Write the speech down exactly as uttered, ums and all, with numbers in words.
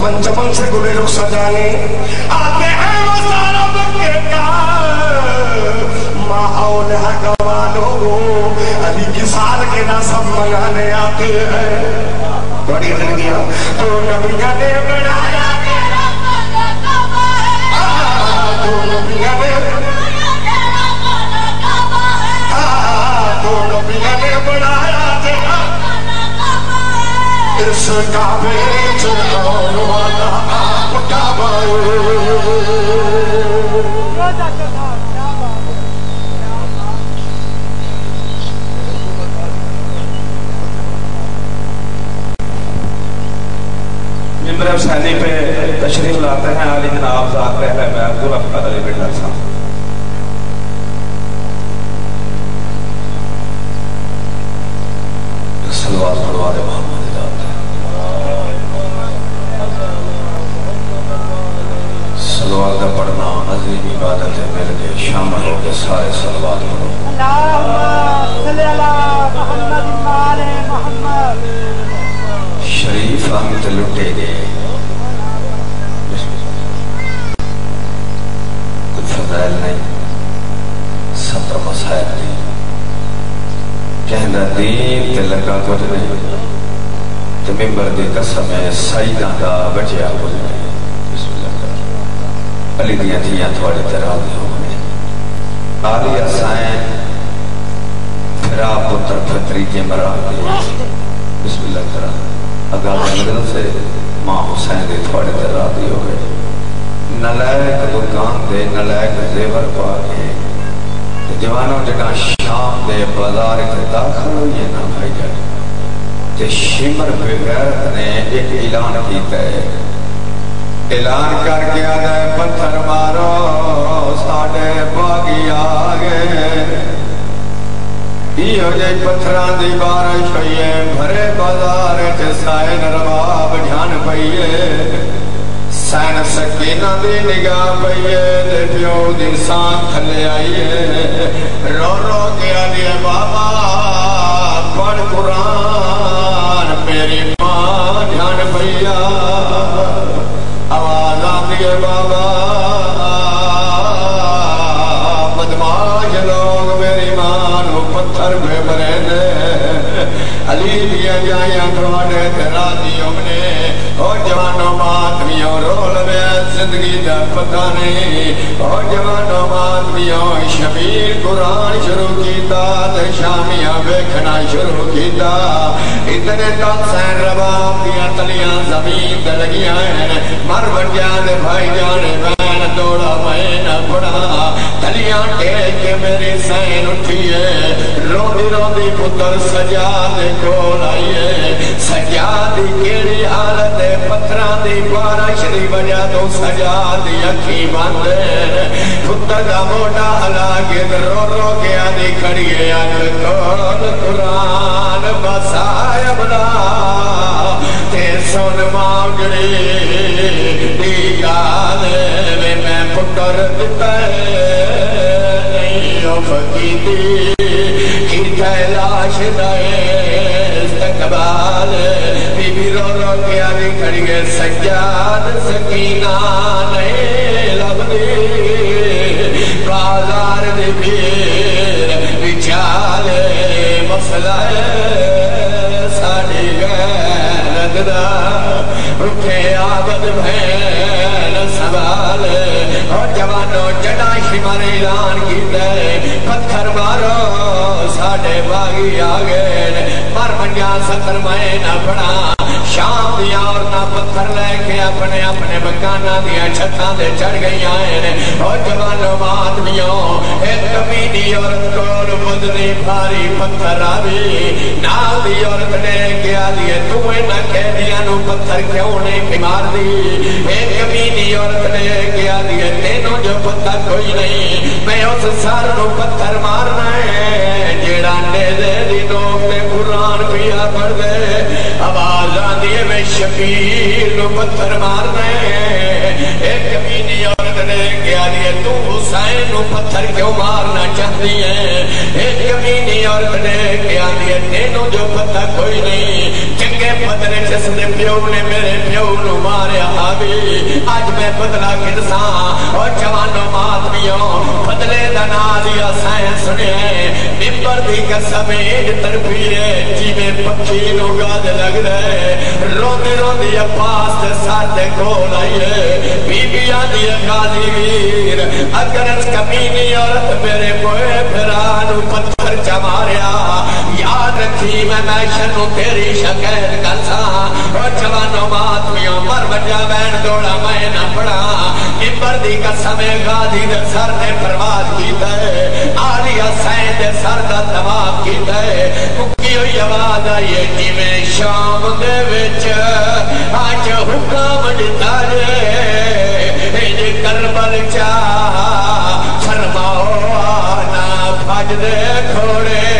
چمن سے گلے رخ سجانے آتے ہیں وہ سارا بکے کا ماحول ہے گوانوں علی کی سال کے نہ سب منانے آتے ہیں بڑی زندگیاں تو نبیہ نے بنایا تیرا خانہ کعبہ ہے تو نبیہ نے تیرا خانہ کعبہ ہے تو نبیہ نے بنایا تیرا خانہ کعبہ ہے اس کعبے چلون والا آپ کعبہ ہے ممبر حسینی پہ تشریف لاتے ہیں علی جناب ذات رہے میں عبدالرحمن علی بیٹا صاحب صلوات پڑھوا دے محمد ذات صلوات کا پڑھنا عظیم عبادت ہے مل کے شامل ہو کے سارے صلوات پڑھو اللہم صلی اللہ محمد مال محمد شریف آمد لٹے گئے کچھ فضائل نہیں ستر مسائل نہیں کہنا دین تے لگا کچھ نہیں تے ممبر دی قسم ہے سائیدہ دا بچیا کچھ نہیں بسم اللہ علی دیاں تھیاں تھوڑے تراضی ہونے آلیہ سائن پھرا پتر پھتری کے مراد دی بسم اللہ کرام اگر مدل سے ماں حسین دے تھوڑے تراضی ہوئے نلائک دکان دے نلائک زیور پاکے جوانوں جگہ شام دے بازار تے داخل ہوئے نہ بھائی جائے تے شمر بغیرت نے ایک اعلان کیتا ہے اعلان کر کے آدھے پتھر مارو ساڑھے باغی آگے یہ جائے پتھران دی بارش ہوئیے بھرے بازار تے سائن رواب جھان پئیے سائن سکینہ دی نگاہ پئیے دے پیو دی سان تھلے آئیے رو رو گیا دیئے بابا پڑھ قرآن میری ماں جھان پئیا آواز آدھیے بابا بدماش لوگ میری ماں نو پتھر میں برے دے علی دیا جائیاں کھوانے تیرا دیوں نے اور جوانوں ماتمیوں رول میں زندگی دا پتہ نہیں اور جوانوں ماتمیوں شبیر قرآن شروع کیتا دے شامیاں بیکھنا شروع کیتا اتنے تک سین رباب دیا تلیاں زمین دے لگیاں ہیں مر بٹیاں دے بھائی جانے بین دوڑا میں نہ پڑا تلیاں ٹیک کے میری سین اٹھیے رو دی رو دی پتر سجا دے کول آئیے سجا دی کیڑی حالت ہے پتران دی بارش دی وجہ تو سجا دی اکھی باندے پتر دا موٹا حلا کے رو رو کے آدھی کھڑیے اک کول قرآن بسائے بنا تے سن مانگڑی دی گالے میں میں پتر دیتے نہیں افقی دی کی تیلاش دائے استقبال بی بی رو رو کے آدھی کھڑیے سجاد سکینہ نہیں لب دی بازار دی بیر بچال مسئلہ ساڑی غیرت دا رکھے آبد بھین سوال اور جوانوں جڑا شمار اعلان کی دے پتھر مارو ساڑے باغی آگے مر منیا ستر میں نہ پڑا شام دیا اور نہ پتھر لے کے اپنے اپنے مکانہ دیا چھتاں دے چڑھ گئی آئے اور جوانوں آدمیوں ایک کمینی عورت کول بدنی بھاری پتھر آوی نال دی عورت نے کیا دیئے تمہیں نہ کہہ دیا نو پتھر کیوں نہیں بیمار دی ایک کمینی عورت نے کیا دیئے تینوں جو پتھر کوئی نہیں میں اس سار نو پتھر مارنا ہے جیڑا نیزے دی نوکتے قرآن پیا پڑھ دے آواز آندیے میں شبیر نو پتھر مارنا ہے ایک کمینی عورت نے کیا دیئے تو حسین نو پتھر کیوں مارنا چاہتی ہے ایک کمینی عورت نے کیا دیئے تینوں جو پتھر کوئی نہیں نکے پترے جس دے پیو نے میرے پیو نو ماریا آگی آج میں بدلا کھنساں اور جوانوں ماتمیوں بدلے دنالیا سائن سنے نمبر دی قسمیں تربیے جی میں پکی نو گاد لگ دے روندی روندی اپاس دے ساتھ دے کھول آئیے بی بی آدھی اگالی ویر اگر اس کمینی عورت میرے بوئے پھرانو پتھر چماریا یاد رکھی میں میں شنو تیری شکل کرسا اور جوانوں ماتمیوں مر بجا بین دوڑا میں نہ پڑا نمبر دی قسمیں گادی دے سر نے پرواز کی دے آلیا سین دے سر دا تمام کی دے مکی ہوئی آواز آئیے جی میں شام دے وچ آج حکام دیتا جے جی کربل چاہ فرماؤ آنا بھاج دے کھوڑے